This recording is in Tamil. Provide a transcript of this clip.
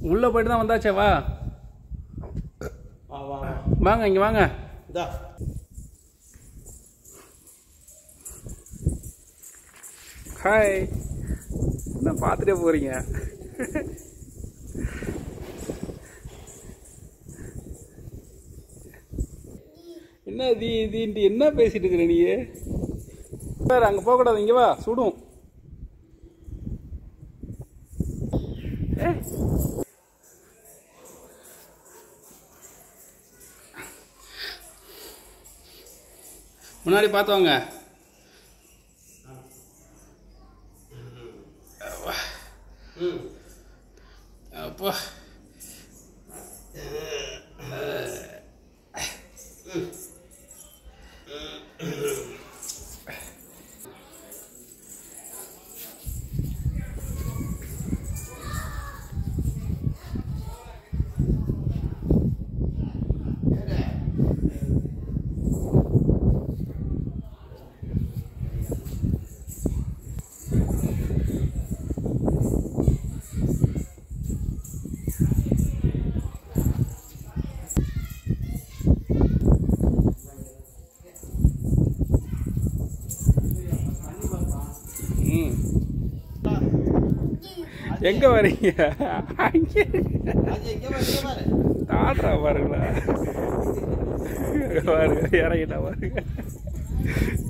உள்ளே போயிட்டு தான் வந்தாச்சே. வா வாங்க, இங்கே வாங்க. ஹாய், என்ன பார்த்துட்டே போகிறீங்க? என்ன தீன்ட்டு என்ன பேசிட்டு இருக்கிற நீ? சார் அங்கே போகக்கூடாது, இங்கே வா, சுடும். முன்னாடி பார்த்து வாங்க. அப்பா எங்க வரீங்க? தாடுறா பாருங்களா, பாருங்க இறங்கிட்டா பாருங்க.